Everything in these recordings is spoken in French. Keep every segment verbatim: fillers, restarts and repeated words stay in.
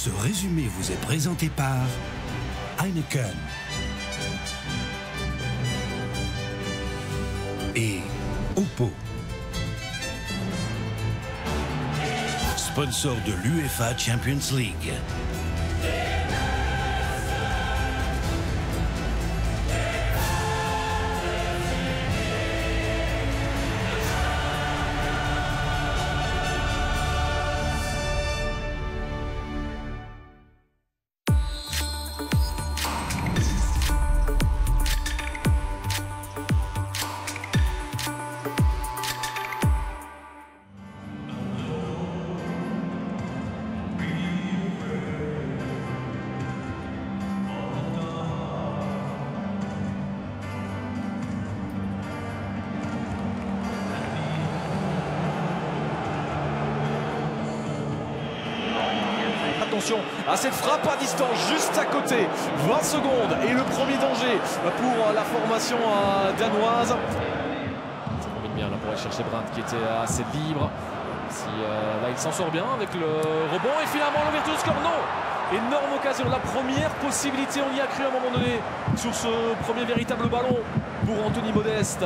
Ce résumé vous est présenté par Heineken et Oppo, sponsor de l'UEFA Champions League. Attention à cette frappe à distance juste à côté, vingt secondes et le premier danger pour la formation danoise. Ça combine bien là pour aller chercher Brandt qui était assez libre. Si, euh, là il s'en sort bien avec le rebond et finalement l'ouverture du score, non. Énorme occasion, la première possibilité, on y a cru à un moment donné sur ce premier véritable ballon pour Anthony Modeste.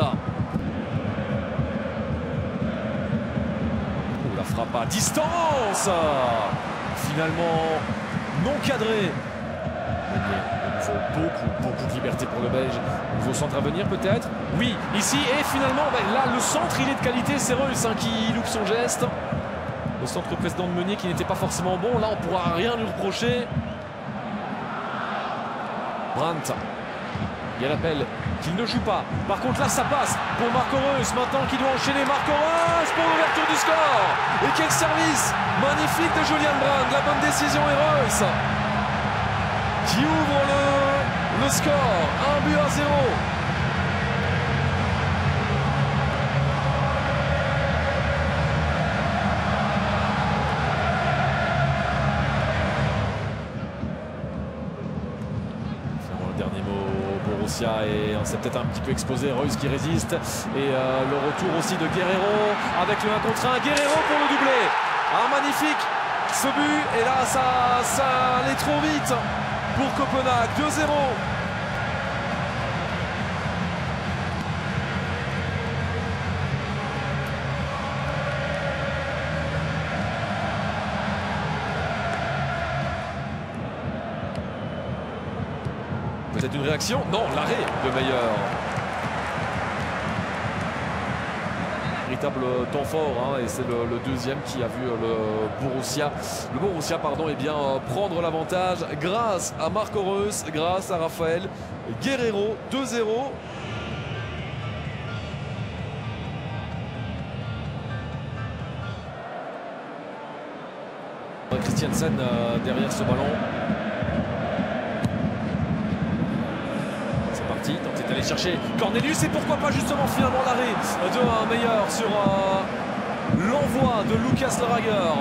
La frappe à distance, finalement non cadré. Il faut beaucoup, beaucoup de liberté pour le Belge. Nouveau centre à venir peut-être. Oui, ici et finalement, ben là le centre il est de qualité. C'est Reus hein, qui loupe son geste. Le centre précédent de Meunier qui n'était pas forcément bon. Là on ne pourra rien lui reprocher. Brandt. Il y a l'appel qu'il ne joue pas. Par contre là ça passe pour Marco Reus. Maintenant qui doit enchaîner Marco Reus pour l'ouverture du score. Et quel service magnifique de Julian Brandt. La bonne décision est Reus qui ouvre le, le score. Un but à zéro. Dernier mot, Borussia et on s'est peut-être un petit peu exposé, Reus qui résiste et euh, le retour aussi de Guerreiro avec le un contre un, Guerreiro pour le doublé. Ah magnifique ce but et là ça, ça allait trop vite pour Copenhague, deux zéro. Peut-être une réaction? Non, l'arrêt de Meyer. Véritable temps fort hein, et c'est le, le deuxième qui a vu le Borussia, le Borussia pardon, eh bien, prendre l'avantage grâce à Marco Reus, grâce à Raphaël Guerreiro, deux zéro. Christiansen euh, derrière ce ballon. Tenter d'aller chercher Cornelius et pourquoi pas justement finalement l'arrêt de un Meyer sur euh, l'envoi de Lucas Lerager.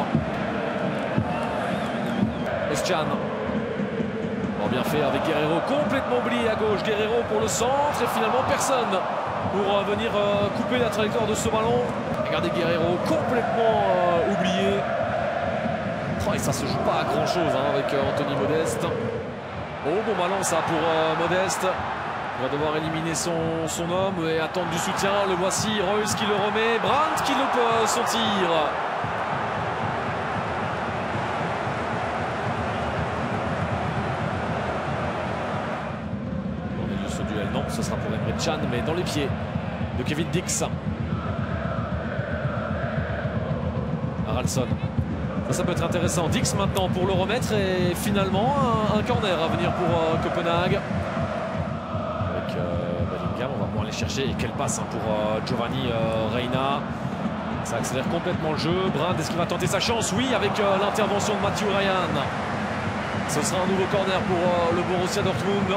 Özcan. Bon, bien fait avec Guerreiro complètement oublié à gauche. Guerreiro pour le centre et finalement personne pour euh, venir euh, couper la trajectoire de ce ballon. Regardez Guerreiro complètement euh, oublié. Oh, et ça se joue pas à grand chose hein, avec euh, Anthony Modeste. Oh bon ballon ça pour euh, Modeste. Il va devoir éliminer son, son homme et attendre du soutien. Le voici, Reus qui le remet. Brandt qui loupe euh, son tir. On est de ce duel. Non, ce sera pour Emre Can, mais dans les pieds de Kevin Dix. Haraldsson. Ça, ça peut être intéressant. Dix maintenant pour le remettre et finalement un, un corner à venir pour euh, Copenhague. On va pouvoir aller chercher et quelle passe hein, pour euh, Giovanni euh, Reina. Ça accélère complètement le jeu. Brandt, est-ce qu'il va tenter sa chance? Oui, avec euh, l'intervention de Matthew Ryan. Ce sera un nouveau corner pour euh, le Borussia Dortmund.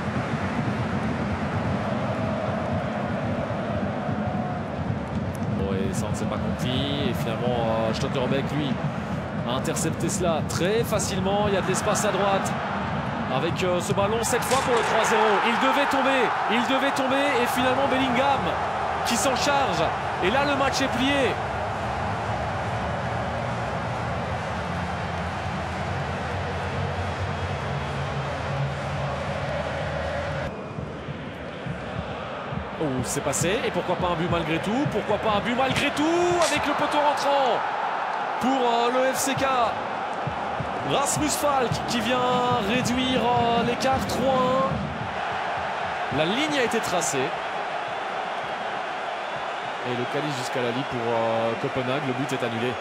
Bon, et ça on ne s'est pas compris. Et finalement, euh, Stotterbeck, lui, a intercepté cela très facilement. Il y a de l'espace à droite. Avec euh, ce ballon cette fois pour le trois zéro. Il devait tomber, il devait tomber et finalement Bellingham qui s'en charge. Et là le match est plié. Oh, c'est passé. Et pourquoi pas un but malgré tout? Pourquoi pas un but malgré tout avec le poteau rentrant pour euh, le F C K. Rasmus Falk qui vient réduire euh, l'écart trois un. La ligne a été tracée. Et le calice jusqu'à la ligne pour euh, Copenhague. Le but est annulé.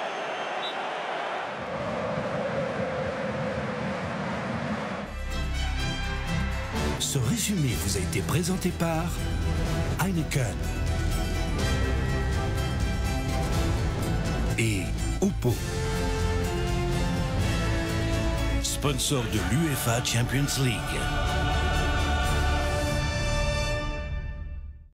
Ce résumé vous a été présenté par Heineken et Oppo, sponsor de l'UEFA Champions League.